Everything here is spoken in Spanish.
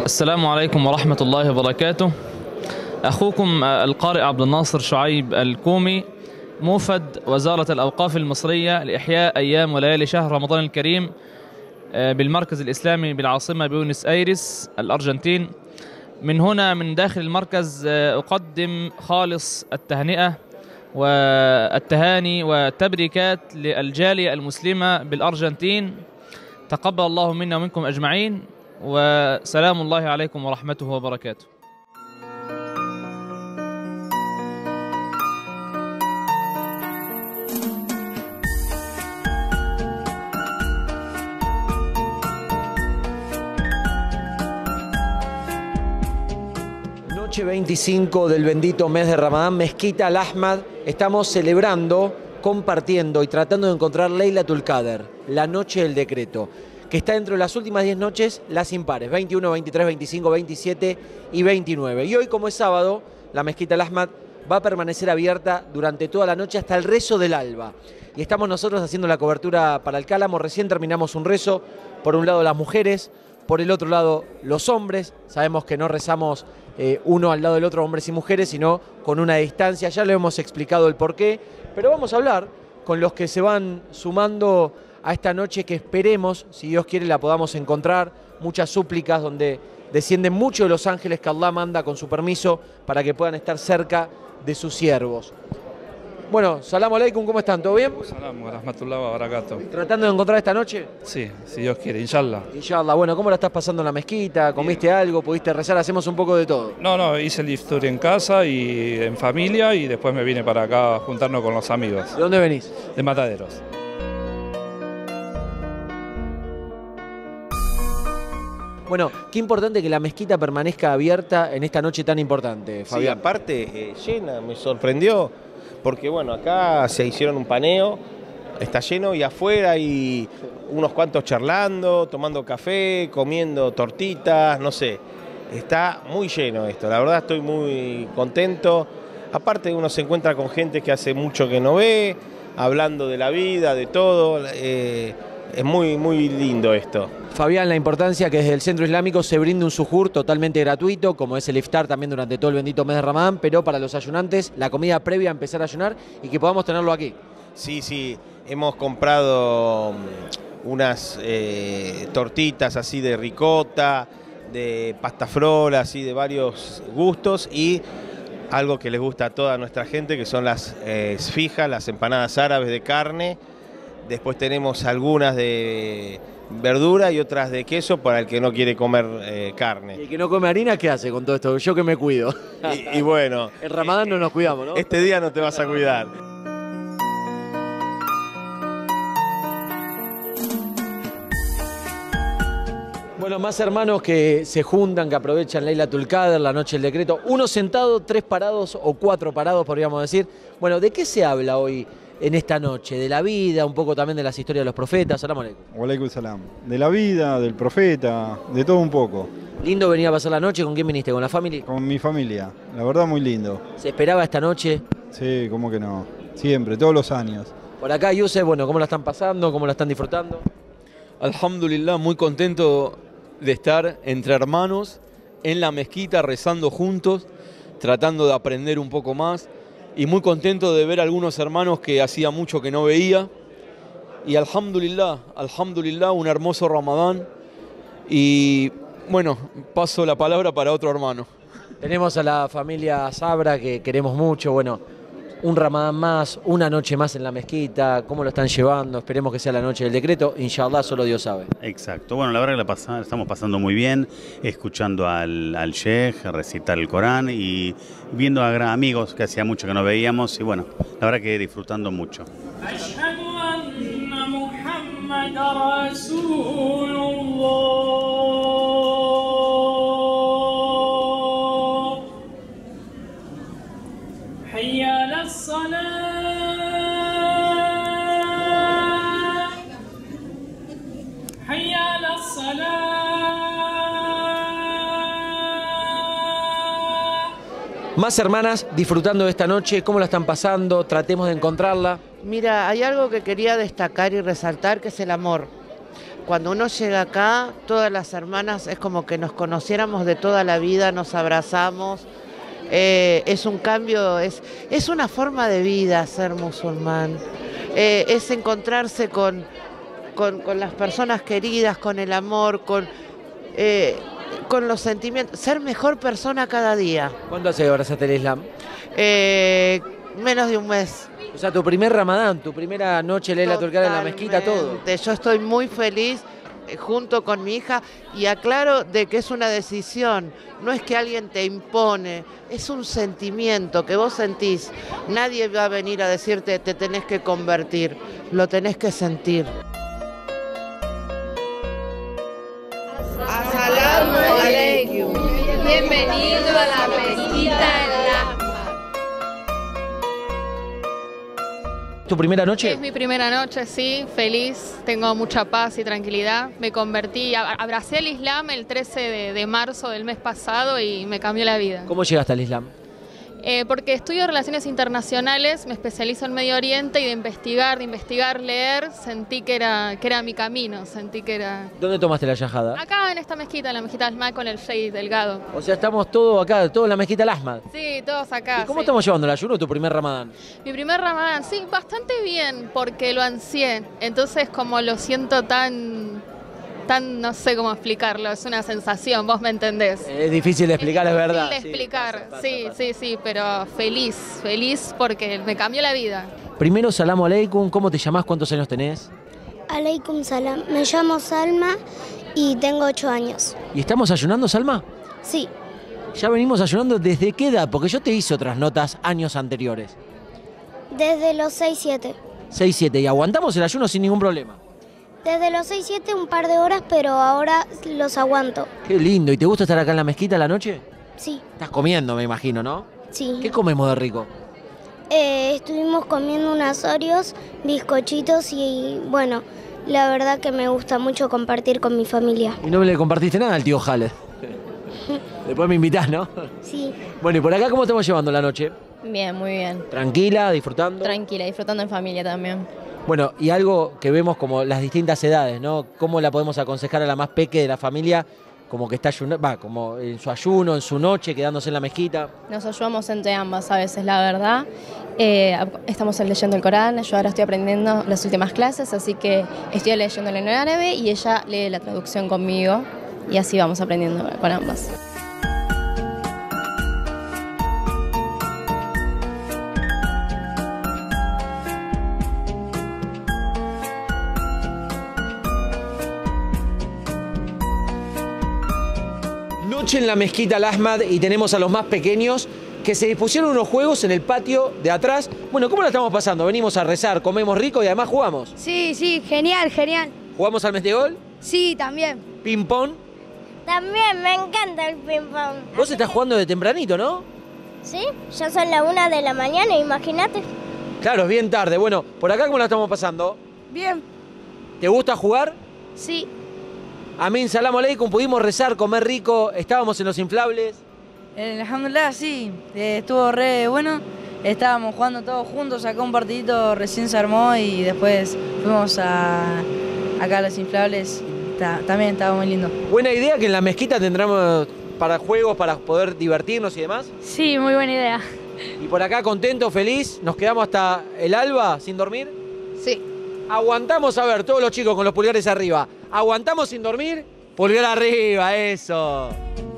السلام عليكم ورحمة الله وبركاته. أخوكم القارئ عبد الناصر شعيب الكومي، موفد وزارة الأوقاف المصرية لإحياء أيام وليالي شهر رمضان الكريم بالمركز الإسلامي بالعاصمة بيونس آيرس الأرجنتين. من هنا من داخل المركز أقدم خالص التهنئة والتهاني والتبريكات للجالية المسلمة بالأرجنتين. تقبل الله منا ومنكم أجمعين، وسلام الله عليكم ورحمته وبركاته. Noche 25 del bendito mes de Ramadán, Mezquita Al-Ahmad, estamos celebrando, compartiendo y tratando de encontrar Laylatul Qadr, la noche del decreto, que está dentro de las últimas 10 noches, las impares, 21, 23, 25, 27 y 29. Y hoy, como es sábado, la Mezquita Al-Ahmad va a permanecer abierta durante toda la noche hasta el rezo del alba. Y estamos nosotros haciendo la cobertura para el Cálamo. Recién terminamos un rezo, por un lado las mujeres, por el otro lado los hombres. Sabemos que no rezamos uno al lado del otro, hombres y mujeres, sino con una distancia. Ya le hemos explicado el porqué, pero vamos a hablar con los que se van sumando a esta noche que esperemos, si Dios quiere, la podamos encontrar. Muchas súplicas donde descienden muchos de los ángeles que Allah manda con su permiso para que puedan estar cerca de sus siervos. Bueno, salam aleikum, ¿cómo están? ¿Todo bien? Salam wa rahmatullahi wa barakatuh. ¿Tratando de encontrar esta noche? Sí, si Dios quiere, inshallah. Inshallah. Bueno, ¿cómo la estás pasando en la mezquita? ¿Comiste algo? ¿Pudiste rezar? Hacemos un poco de todo. No, hice el iftar en casa y en familia y después me vine para acá a juntarnos con los amigos. ¿De dónde venís? De Mataderos. Bueno, qué importante que la mezquita permanezca abierta en esta noche tan importante, Fabián. Sí, aparte, llena, me sorprendió, porque bueno, acá se hicieron un paneo, está lleno y afuera hay unos cuantos charlando, tomando café, comiendo tortitas, no sé. Está muy lleno esto, la verdad estoy muy contento. Aparte uno se encuentra con gente que hace mucho que no ve, hablando de la vida, de todo. Es muy lindo esto. Fabián, la importancia que desde el Centro Islámico se brinde un sujur totalmente gratuito, como es el iftar también durante todo el bendito mes de Ramadán, pero para los ayunantes, la comida previa a empezar a ayunar y que podamos tenerlo aquí. Sí, hemos comprado unas tortitas así de ricota, de pasta frola, así de varios gustos, y algo que les gusta a toda nuestra gente, que son las fijas, las empanadas árabes de carne. Después tenemos algunas de verdura y otras de queso para el que no quiere comer carne. ¿Y el que no come harina qué hace con todo esto? Yo que me cuido. Y bueno, en Ramadán no nos cuidamos, ¿no? Este día no te vas a cuidar. Bueno, más hermanos que se juntan, que aprovechan Laylatul Qadr, la noche del decreto. Uno sentado, 3 parados o 4 parados, podríamos decir. Bueno, ¿de qué se habla hoy en esta noche? De la vida, un poco también de las historias de los profetas. Salam aleikum. Wa alaikum salam. De la vida, del profeta, de todo un poco. ¿Lindo venir a pasar la noche? ¿Con quién viniste? ¿Con la familia? Con mi familia, la verdad muy lindo. ¿Se esperaba esta noche? Sí, cómo que no. Siempre, todos los años. Por acá, Yusef, bueno, ¿cómo la están pasando? ¿Cómo la están disfrutando? Alhamdulillah, muy contento de estar entre hermanos en la mezquita rezando juntos, tratando de aprender un poco más, y muy contento de ver a algunos hermanos que hacía mucho que no veía. Y alhamdulillah, un hermoso Ramadán. Y bueno, paso la palabra para otro hermano. Tenemos a la familia Sabra, que queremos mucho. Bueno, un Ramadán más, una noche más en la mezquita. ¿Cómo lo están llevando? Esperemos que sea la noche del decreto. Inshallah, solo Dios sabe. Exacto. Bueno, la verdad que la estamos pasando muy bien, escuchando al sheikh recitar el Corán y viendo a amigos que hacía mucho que no veíamos. Y bueno, la verdad que disfrutando mucho. Más hermanas disfrutando de esta noche, ¿cómo la están pasando? Tratemos de encontrarla. Mira, hay algo que quería destacar y resaltar, que es el amor. cuando uno llega acá, todas las hermanas es como que nos conociéramos de toda la vida, nos abrazamos. Es un cambio, es una forma de vida ser musulmán. Es encontrarse con las personas queridas, con el amor, con los sentimientos, ser mejor persona cada día. ¿Cuándo hace que abrazaste el Islam? Menos de un mes. O sea, tu primer Ramadán, tu primera noche Laylatul Qadr en la mezquita, todo. Yo estoy muy feliz junto con mi hija y aclaro de que es una decisión, no es que alguien te impone, es un sentimiento que vos sentís. Nadie va a venir a decirte te tenés que convertir, lo tenés que sentir. As-salamu alaykum. Bienvenido a la mezquita El Ahmad. ¿Tu primera noche? Es mi primera noche, sí, feliz, tengo mucha paz y tranquilidad. Me convertí, abracé el Islam el 13 de marzo del mes pasado y me cambió la vida. ¿Cómo llegaste al Islam? Porque estudio Relaciones Internacionales, me especializo en Medio Oriente y de investigar, leer, sentí que era mi camino, sentí que era... ¿Dónde tomaste la yajada? Acá en esta mezquita, en la mezquita Al-Ahmad con el Sheikh Delgado. O sea, estamos todos acá, todos en la mezquita Al-Ahmad. Sí, todos acá. ¿Y cómo sí. estamos llevando el ayuno, tu primer Ramadán? Mi primer Ramadán, sí, bastante bien, porque lo ansié. Entonces, como lo siento tan, no sé cómo explicarlo, es una sensación, vos me entendés. Es difícil de explicar, es verdad. Es difícil de explicar, sí, pero feliz porque me cambió la vida. Primero, salamu aleikum, ¿cómo te llamás? ¿Cuántos años tenés? Aleikum salam, me llamo Salma y tengo 8 años. ¿Y estamos ayunando, Salma? Sí. ¿Ya venimos ayunando desde qué edad? Porque yo te hice otras notas años anteriores. Desde los 6-7. 6-7, y aguantamos el ayuno sin ningún problema. Desde los 6-7 un par de horas, pero ahora los aguanto. Qué lindo. ¿Y te gusta estar acá en la mezquita a la noche? Sí. Estás comiendo, me imagino, ¿no? Sí. ¿Qué comemos de rico? Estuvimos comiendo unos Oreos, bizcochitos y bueno, la verdad que me gusta mucho compartir con mi familia. Y no le compartiste nada al tío Jale. Después me invitás, ¿no? Sí. Bueno, ¿y por acá cómo estamos llevando la noche? Bien, muy bien. ¿Tranquila, disfrutando? Tranquila, disfrutando en familia también. Bueno, y algo que vemos como las distintas edades, ¿no? ¿Cómo la podemos aconsejar a la más peque de la familia? Como que está como en su ayuno, en su noche, quedándose en la mezquita. Nos ayudamos entre ambas a veces, la verdad. Estamos leyendo el Corán, yo ahora estoy aprendiendo las últimas clases, así que estoy leyéndolo en árabe y ella lee la traducción conmigo y así vamos aprendiendo con ambas. Noche en la mezquita Al-Ahmad y tenemos a los más pequeños que se dispusieron unos juegos en el patio de atrás. Bueno, ¿cómo la estamos pasando? Venimos a rezar, comemos rico y además jugamos. Sí, genial. ¿Jugamos al Metegol? Sí, también. ¿Ping-pong? También me encanta el ping-pong. Vos estás jugando de tempranito, ¿no? Sí, ya son las 1 de la mañana, imagínate. Claro, es bien tarde. Bueno, ¿por acá cómo la estamos pasando? Bien. ¿Te gusta jugar? Sí. Amén, salamu aleikum, pudimos rezar, comer rico, estábamos en los inflables. Alhamdulillah, sí, estuvo re bueno. Estábamos jugando todos juntos, acá un partidito recién se armó y después fuimos acá a los inflables. También estaba muy lindo. Buena idea que en la mezquita tendremos para juegos, para poder divertirnos y demás. Sí, muy buena idea. Y por acá contento, feliz, nos quedamos hasta el alba sin dormir. Sí. Aguantamos, a ver, todos los chicos con los pulgares arriba. Aguantamos sin dormir, pulgar arriba, eso.